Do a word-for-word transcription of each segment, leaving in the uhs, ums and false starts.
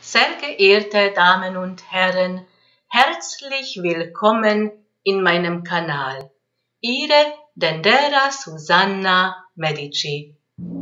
Sehr geehrte Damen und Herren, herzlich willkommen in meinem Kanal. Ihre Dendera Susanna Medici.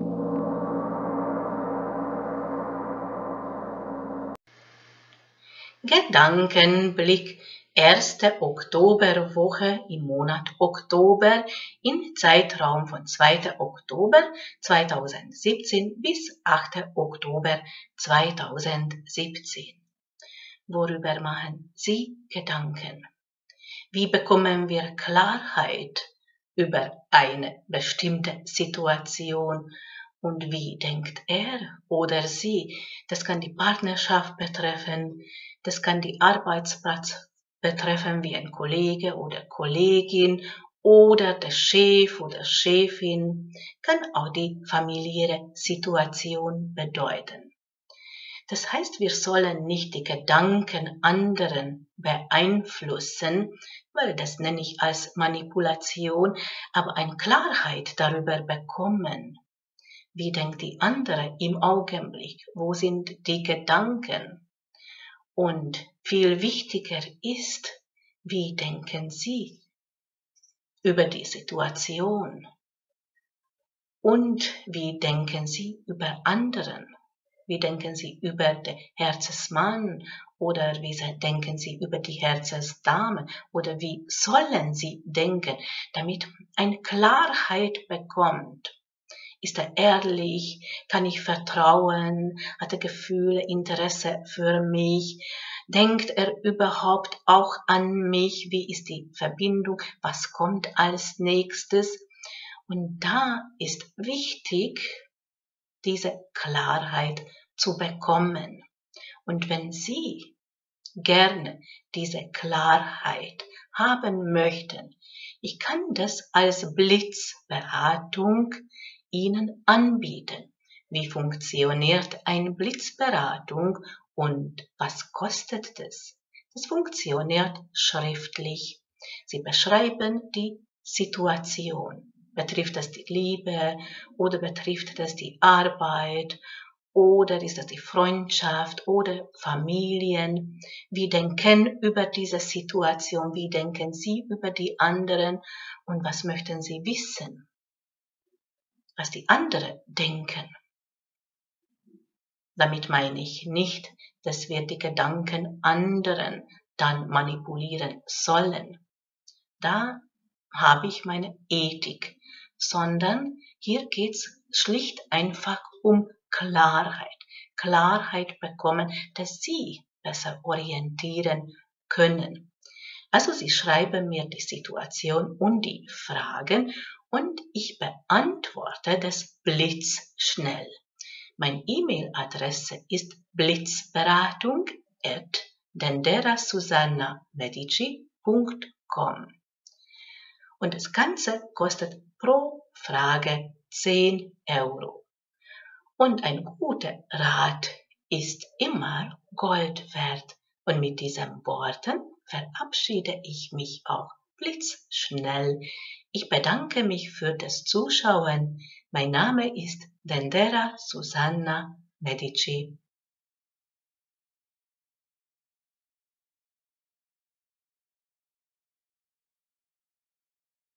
Gedankenblick, erste Oktoberwoche im Monat Oktober im Zeitraum von zweiten Oktober zweitausendsiebzehn bis achten Oktober zweitausendsiebzehn. Worüber machen Sie Gedanken? Wie bekommen wir Klarheit über eine bestimmte Situation? Und wie denkt er oder sie? Das kann die Partnerschaft betreffen, das kann die Arbeitsplatz betreffen, wie ein Kollege oder Kollegin oder der Chef oder Chefin, kann auch die familiäre Situation bedeuten. Das heißt, wir sollen nicht die Gedanken anderen beeinflussen, weil das nenne ich als Manipulation, aber eine Klarheit darüber bekommen. Wie denkt die andere im Augenblick? Wo sind die Gedanken? Und viel wichtiger ist, wie denken Sie über die Situation? Und wie denken Sie über anderen? Wie denken Sie über den Herzensmann oder wie denken Sie über die Herzensdame oder wie sollen Sie denken, damit eine Klarheit bekommt? Ist er ehrlich? Kann ich vertrauen? Hat er Gefühle, Interesse für mich? Denkt er überhaupt auch an mich? Wie ist die Verbindung? Was kommt als nächstes? Und da ist wichtig, diese Klarheit zu bekommen. Und wenn Sie gerne diese Klarheit haben möchten, ich kann das als Blitzberatung Ihnen anbieten. Wie funktioniert eine Blitzberatung und was kostet es? Das funktioniert schriftlich. Sie beschreiben die Situation. Betrifft das die Liebe oder betrifft das die Arbeit oder ist das die Freundschaft oder Familien? Wie denken über diese Situation? Wie denken Sie über die anderen? Und was möchten Sie wissen? Was die anderen denken. Damit meine ich nicht, dass wir die Gedanken anderen dann manipulieren sollen. Da habe ich meine Ethik, sondern hier geht's schlicht einfach um Klarheit. Klarheit bekommen, dass Sie besser orientieren können. Also Sie schreiben mir die Situation und die Fragen und ich beantworte das blitzschnell. Meine E-Mail-Adresse ist blitzberatung at denderasusanna.medici punkt com. Und das Ganze kostet pro Frage zehn Euro. Und ein guter Rat ist immer Gold wert. Und mit diesen Worten verabschiede ich mich auch blitzschnell. Ich bedanke mich für das Zuschauen. Mein Name ist Dendera Susanna Medici.